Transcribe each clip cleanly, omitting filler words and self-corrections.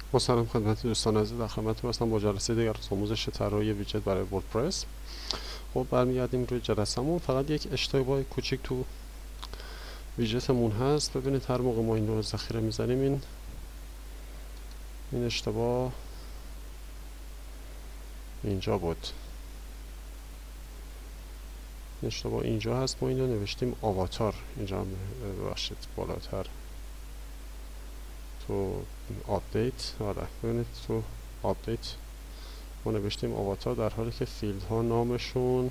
با سلام خدمت دوستان عزیز، در خدمتتون هستم با جلسه دیگر از آموزش طراحی ویدجت برای وردپرس. خب برمیگردیم روی جلسه‌مون. فقط یک اشتباه کوچیک تو ویدجتمون هست. ببینید هر موقع ما این رو ذخیره میزنیم این اشتباه اینجا بود. این اشتباه اینجا هست، ما اینو نوشتیم آواتار. اینجا هم ببخشید بالاتر تو آپدیت، آره ببینید تو آپدیت ما نوشتیم آواتار، در حالی که فیلد ها نامشون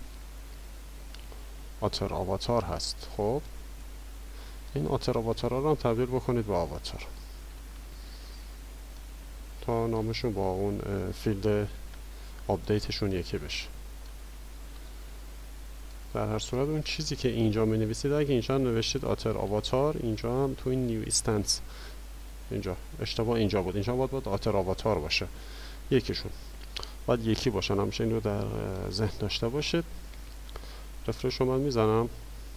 آتر آواتار هست. خب این آتر آواتار ها رو هم تبدیل بکنید به آواتار تا نامشون با اون فیلد آپدیتشون یکی بشه. در هر صورت اون چیزی که اینجا می نویسید، اگه اینجا هم نوشتید آتر آواتار، اینجا هم تو این نیو استنس اینجا اشتباه اینجا بود. اینجا باید آتر آواتار باشه، یکیشون باید یکی باشن. همیشه این رو در ذهن داشته باشید. رفرش رو من میزنم،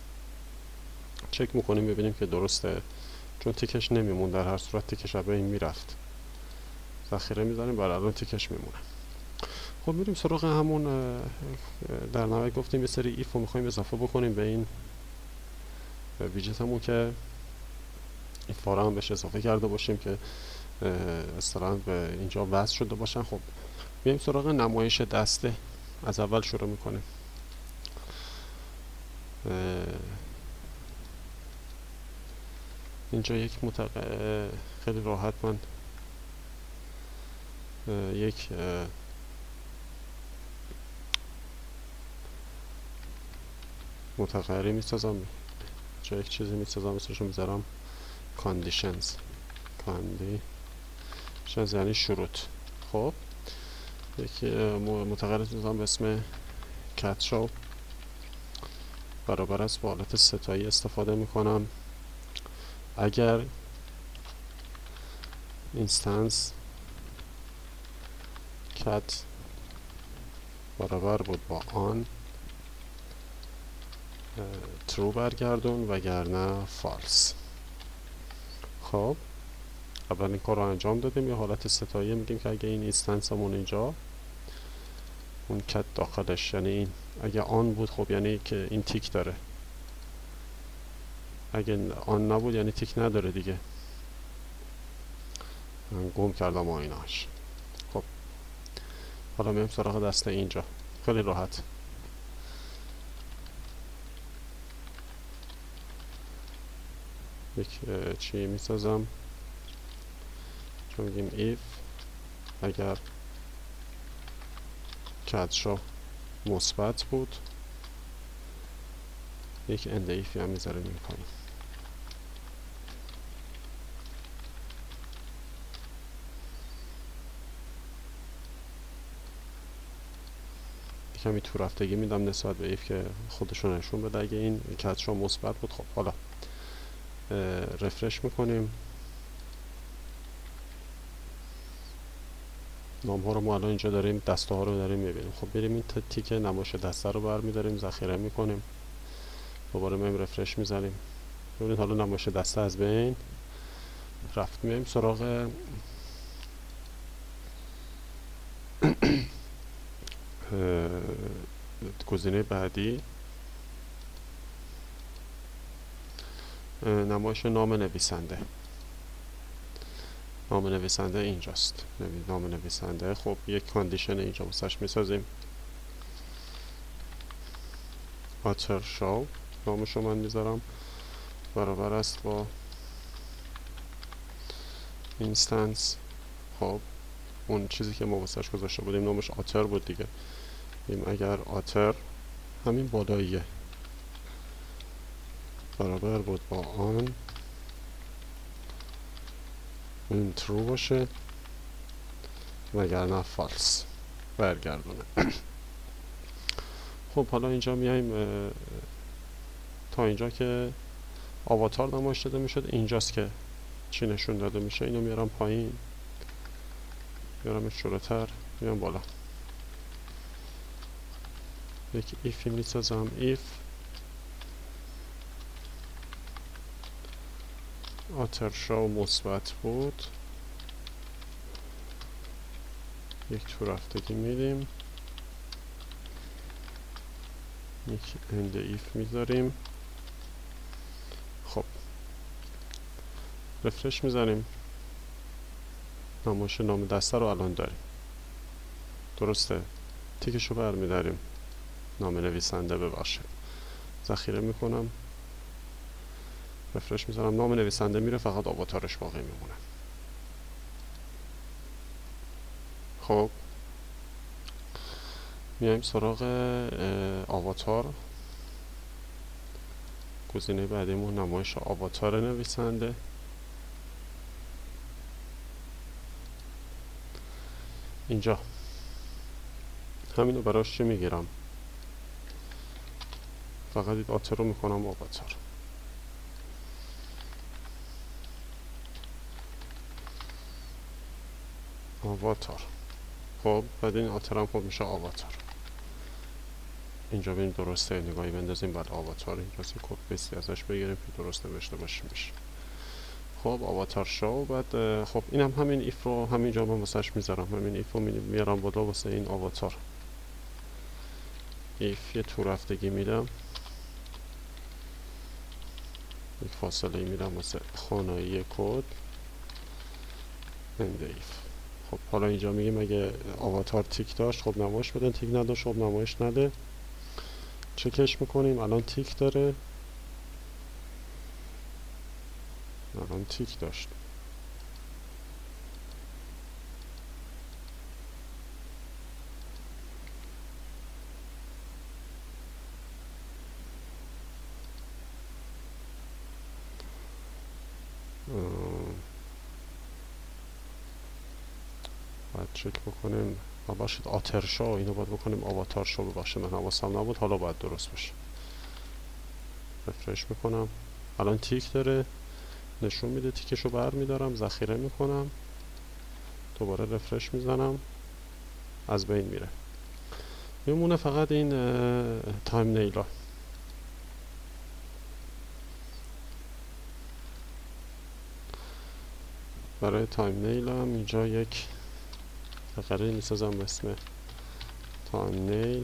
چک میکنیم ببینیم که درسته، چون تیکش نمیمون. در هر صورت تیکش به این میرفت. ذخیره میزنیم، برای الان تیکش میمونه. خب میریم سراغ همون در نهایت گفتیم یه سری ایف رو میخوایم اضافه بکنیم به این ویدجت همون که این فاره هم بهش اضافه کرده باشیم که اصطلاحاً به اینجا وصل شده باشن. خب میریم سراغ نمایش دسته. از اول شروع میکنیم. اینجا یک خیلی راحت من یک متغیری میسازم، اینجا یک چیزی میسازم، اسمشو میذارم کاندیشنز. کاندیشنز یعنی شروط. خب یک متغیری میسازم به اسم کت شو، برابر است با حالت ستایی استفاده میکنم. اگر اینستنس کت برابر بود با آن ترو برگردون، وگرنه فالس. خب اول این کار رو انجام دادیم. یه حالت ستایی میگیم که اگه این اینستنس همون اینجا اون کت داخلش، یعنی این اگه آن بود خب یعنی که این تیک داره، اگه آن نبود یعنی تیک نداره دیگه. من گم کردم آیناش. خب حالا میام سراغ دسته اینجا. خیلی راحت یک چی میسازم، چون میگیم ایف اگر کدشو مثبت بود، یک اند ایفی هم میذاریم این پایین. کمی تو رفتگی میدم نسبت به ایف که خودشون نشون بده اگه این کدشو مثبت بود. خب حالا رفرش میکنیم. نام ها رو ما الان اینجا داریم، دسته ها رو داریم میبینیم. خب بریم این تیک نمایش دسته رو برمیداریم، ذخیره میکنیم، دوباره میایم رفرش میزنیم. ببینید حالا نمایش دسته از بین رفت. میایم سراغ گزینه بعدی، نمایش نام نویسنده. نام نویسنده اینجاست. نام نویسنده. خب یک کاندیشن اینجا واسش میسازیم، آتر شو نامشو من میذارم برابر است با اینستنس. خب اون چیزی که ما واسش گذاشته بودیم نامش آتر بود دیگه. اگر آتر همین بالاییه برابر بود با آن، این ترو باشه وگرنه فالس برگردونه. خب حالا اینجا میایم تا اینجا که آواتار نمایش داده میشد، اینجاست که چی نشون داده میشه. اینو میارم پایین، میارمش جلوتر، میام بالا. یک ایفی میسازم، ایف آتر شو مثبت بود، یک تو رفتگی میدیم، یک اند ایف میذاریم. خب رفرش میزنیم، نمایش نام دسته رو الان داریم. درسته، تیکشو برمیداریم، نام نویسنده ببخشید، ذخیره میکنم، رفرش میزنم، نام نویسنده میره، فقط آواتارش باقی میمونه. خب میایم سراغ آواتار. گزینه بعدیمون نمایش آواتار نویسنده. اینجا همینو براش چی میگیرم؟ فقط این آتر رو میکنم آواتار. آواتار. خب بعد این آتر هم خب میشه آواتار. اینجا ببین درسته، نگاهی بندازیم بعد آواتار اینجا سی کد پیستی ازش بگیریم که درست نوشته باشیم میشه. خب آواتار شو. بعد خب اینم همین ایف رو همینجا من واسش میذارم، همین ایف رو میارم بالا واسه این آواتار. ایف یه تو رفتگی میدم، یک فاصله میدم واسه خانایی کد اند ایف. خب حالا اینجا میگیم اگه آواتار تیک داشت خب نمایش بدن، تیک نداشت خب نمایش نده. چکش میکنیم، الان تیک داره، الان تیک داشت. باید چک بکنیم، باشید آتر شو اینو باید بکنیم آواتار شو، ببخشید من حواسم نبود، حالا باید درست باشه. رفرش میکنم، الان تیک داره نشون میده، تیکشو بر میدارم، ذخیره میکنم، دوباره رفرش میزنم، از بین میره. میمونه فقط این تایم نیلا. برای تایم نیل هم اینجا یک فقره میسازم به اسم تایم نیل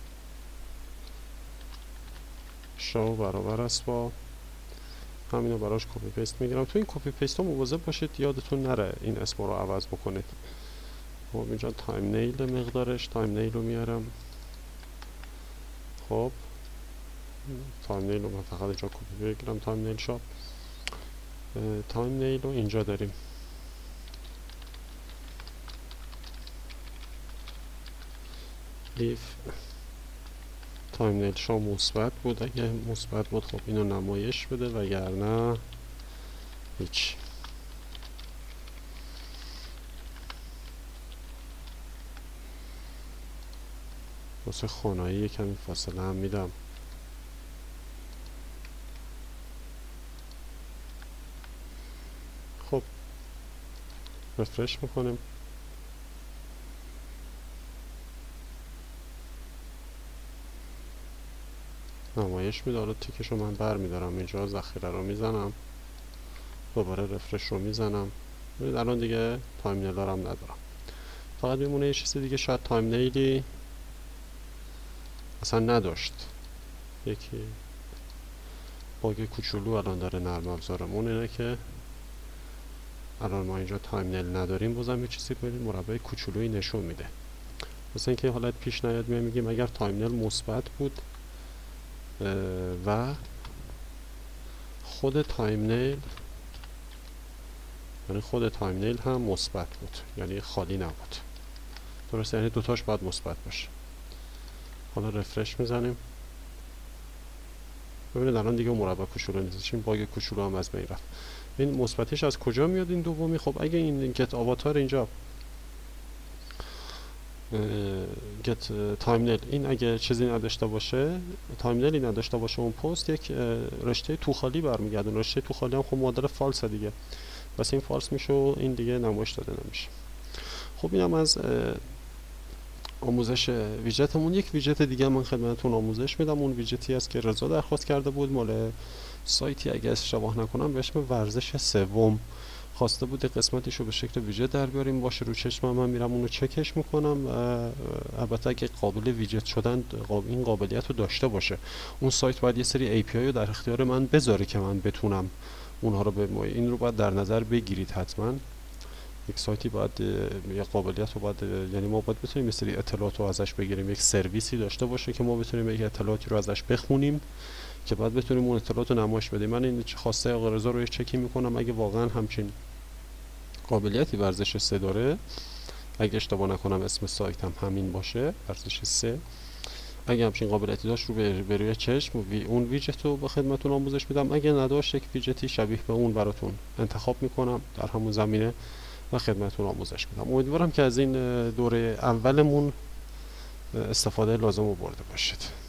شو برابر است با همینو براش کپی پیست میگیرم. تو این کپی پیست ها مواظب باشید یادتون نره این اسم رو عوض بکنید. خب اینجا تایم نیل مقدارش، تایم نیل رو میارم. خب تایم نیل رو من فقط اینجا کپی بگیرم، تایم نیل شاپ. تایم نیل رو اینجا داریم، if تایم نیل شو مثبت بود، اگه مثبت بود خب اینو نمایش بده، وگرنه هیچ. واسه خانایی کمی فاصله هم میدم. خب رفرش میکنیم، نمایش میده. حالا تیکش رو من بر میدارم، اینجا ذخیره رو میزنم، دوباره رفرش رو میزنم. ببینید الان دیگه تایم نیل هم ندارم، فقط میمونه یه چیز دیگه. شاید تایم نیلی اصلا نداشت، یکی باگ کوچولو الان داره نرم افزارمون اینه که الان ما اینجا تایم نیل نداریم، بازم یه چیزی ببینید مربع کوچولویی نشون میده. مثلا اینکه حالت پیش نیاد میگیم اگر تایم نیل مثبت بود و خود تایم نیل، یعنی خود تایم نیل هم مثبت بود، یعنی خالی نبود. درسته، یعنی دوتاش باید مثبت باشه. حالا رفرش میزنیم، ببینید الان دیگه مربع کوچولو نیست، این باگ کوچولو هم از بین رفت. این مثبتش از کجا میاد این دومی؟ خب اگه این گت آواتار اینجا گت تایم نیل این اگه چیزی نداشته باشه، تایم نیلی نداشته باشه اون پست، یک رشته تو خالی برمیگردونه. رشته تو خالی هم خب معادل فالس دیگه، پس این فالس میشه و این دیگه نمایش داده نمیشه. خب اینم از آموزش ویجتمون. یک ویجت دیگه من خدمتتون آموزش میدم، اون ویجتی است که رضا درخواست کرده بود، مال سایتی اگه اشتباه نکنم به اسم ورزش سوم. خواسته بود قسمتش رو به شکل ویژت در بیاریم باشه رو چشمم، من میرم اونو چکش میکنم. البته اگه قابل ویژت شدن این قابلیت رو داشته باشه، اون سایت باید یه سری API رو در اختیار من بذاره که من بتونم اونها رو این رو باید در نظر بگیرید حتما. یک سایتی باید یک قابلیت رو باید، یعنی ما باید بتونیم یه سری اطلاعات رو ازش بگیریم، یک سرویسی داشته باشه که ما بتونیم یک اطلاعاتی رو ازش بخونیم که بعد بتونیم اون اطلاعات رو نمایش بدیم. من این خواسته آقا رضا رو چکی میکنم، اگه واقعا همچین قابلیتی ورزش 3 داره، اگه اشتباه نکنم اسم سایت هم همین باشه، ورزش 3، اگه همچین قابلیتی داشت رو به روی چشم اون ویجت رو به خدمتتون آموزش میدم، اگه نداشت یک ویجتی شبیه به اون براتون انتخاب میکنم در همون زمینه و خدمتتون آموزش میدم. امیدوارم که از این دوره اولمون استفاده لازم رو برده باشید.